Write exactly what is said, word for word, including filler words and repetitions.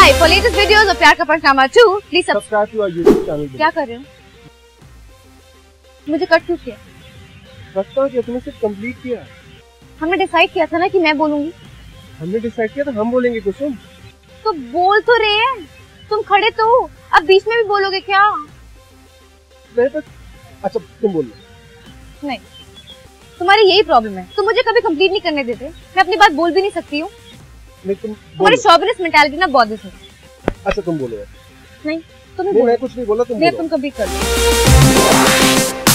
Hi, for latest videos of Pyaar Ka Punchnama two, please subscribe to our YouTube channel. क्या कर रहे हो? मुझे कट क्यों किया? कट तो किया, तुमने सिर्फ कंप्लीट किया। हमने डिसाइड किया था ना कि मैं बोलूंगी। हमने डिसाइड किया था हम बोलेंगे कुसुम। तो बोल तो रहे हैं, तुम खड़े तो हो, अब बीच में भी बोलोगे क्या? मैं तो अच्छा तुम बोल लो। नहीं, तुम्हारी यही प्रॉब्लम है, तुम मुझे कभी कंप्लीट नहीं करने देते। मैं अपनी बात बोल भी नहीं सकती हूँ। नहीं तुम तुम्हारी शॉविनिस्ट मेंटालिटी ना बहुत है। अच्छा तुम बोलो। नहीं, तुम नहीं, मैं कुछ नहीं बोला, तुम बोलो। तुम कंप्लीट कर।